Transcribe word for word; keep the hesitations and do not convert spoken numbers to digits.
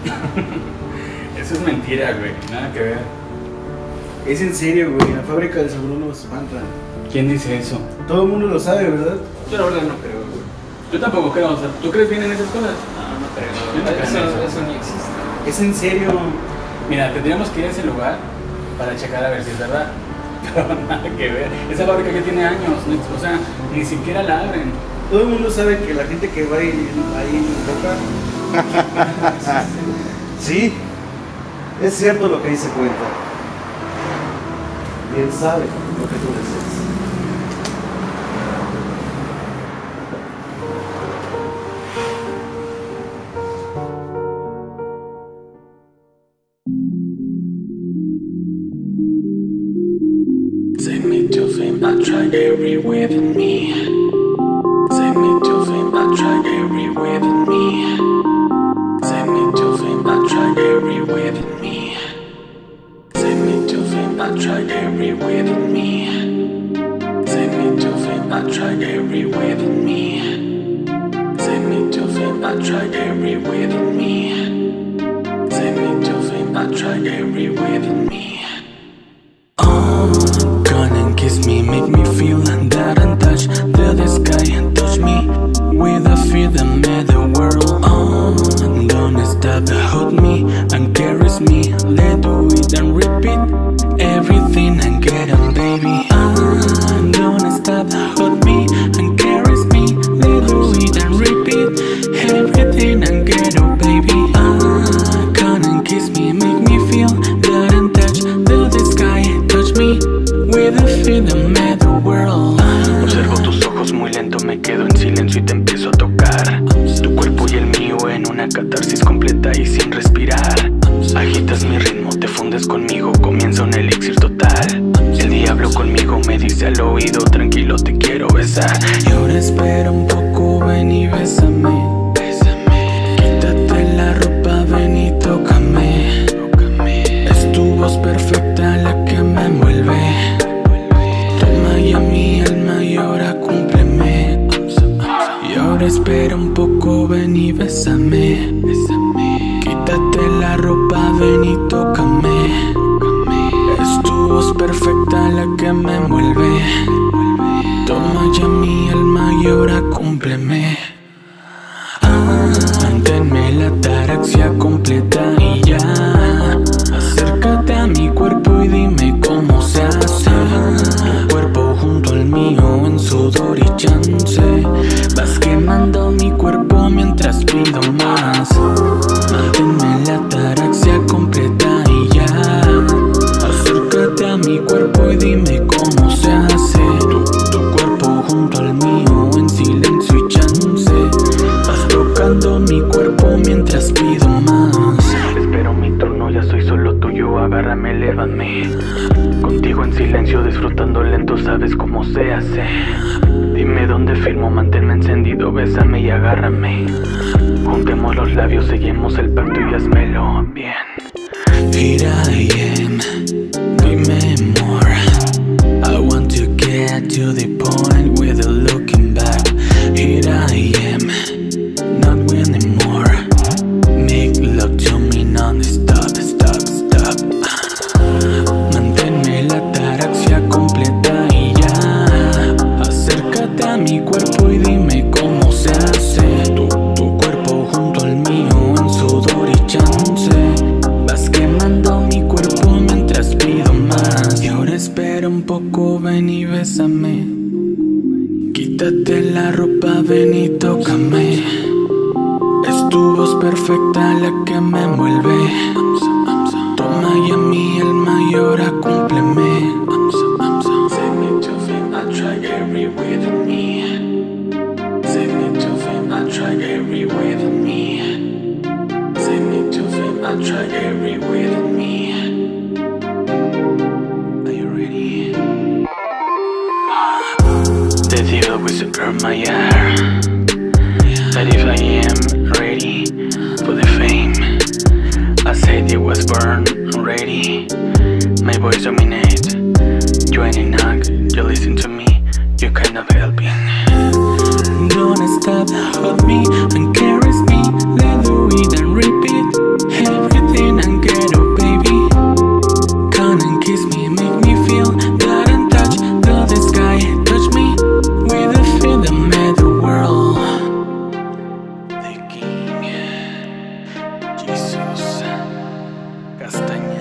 Eso es mentira, güey, nada que ver. Es en serio, güey, la fábrica de Sabrono nos espantan. ¿Quién dice eso? Todo el mundo lo sabe, ¿verdad? Yo la verdad no creo, güey. Yo tampoco creo, o sea, ¿tú crees bien en esas cosas? No, no creo. Yo no creo en Eso, eso. eso ni existe. Es en serio. Mira, tendríamos que ir a ese lugar para checar a ver si es verdad. Pero nada que ver. Esa fábrica ya tiene años, no- o sea, ni siquiera la abren. Todo el mundo sabe que la gente que va ahí, ahí en Boca. Sí, es cierto lo que dice Cuenta. Y él sabe lo que tú deseas. Take me to fame, I tried every within me. Take me to fame, I tried every within me. Take me to fame, I tried every within me. Take me to fame, I tried every within me. Take me to fame, I tried every within me. Take me to fame, I tried every within me. Take me to fame, I tried every within me. Oh, come and kiss me, make me feel that and touch the, the sky and touch me with a feel that made the world. Oh, don't stop, hold me and caress me. Let's do it and repeat everything and get on, baby. Ah, don't stop, hold me and caress me. Let's do it and repeat everything and get on, baby. Ah, come and kiss me, make me feel that and touch the, the sky. Touch me with a feel that made the world. Observo tus ojos muy lento, me quedo en silencio y te empiezo a tocar. Tu cuerpo y el mío en una catarsis completa y sin respirar. Agitas mi ritmo, te fundes conmigo, comienza un elixir total. El diablo conmigo me dice al oído, tranquilo te quiero besar. Y ahora espera un poco, ven y bésame. Quítate la ropa, ven y tócame. Es tu voz perfecta la que me envuelve. Toma ya mi alma y ahora cúmpleme. Y ahora espera un poco, ven y bésame. Quítate la ropa, ven y tócame. Es tu voz perfecta la que me envuelve. Toma ya mi alma y ahora cúmpleme. Ah, manténme la ataraxia completa y ya. Acércate a mi cuerpo y dime cómo se hace. Tu cuerpo junto al mío en sudor y chance. Vas quemando mi cuerpo mientras pido más. Manténme la ataraxia completa y ya. Acércate a mi cuerpo y dime cómo se hace. Tu, tu cuerpo junto al mío en silencio y chance. Vas tocando mi cuerpo mientras pido más. Espero mi turno, ya soy solo tuyo, agárrame, lévame. Contigo en silencio, disfrutando lento, sabes cómo se hace. Dime dónde firmo, manténme encendido, bésame y agárrame. Juntemos los labios, seguimos el pacto y házmelo bien. Here I am, dime more. I want to get to the point without looking back. Here I am, not winning more. Make love to me non-stop, stop, stop. Manténme la ataraxia completa y ya. Acércate a mi cuerpo y dime cómo se hace. Tu, tu cuerpo junto al mío en sudor y chance. Vas quemando mi cuerpo mientras pido más. Y ahora espera un poco, ven y bésame. Quítate la ropa, ven y tócame. Es tu voz perfecta la que me envuelve. Toma ya mi alma y ahora cúmpleme. Take me to fame, I tried every within me. Take me to fame, I tried every within me. Take me to fame, I tried every within me. Are you ready? The devil whispered my ear that if I am ready for the fame, I said it was born ready. My voice dominate. You ain't enough, you listen to me, you kind of helping. Don't stop, hold me and caress me. Let's do it and repeat Castaña.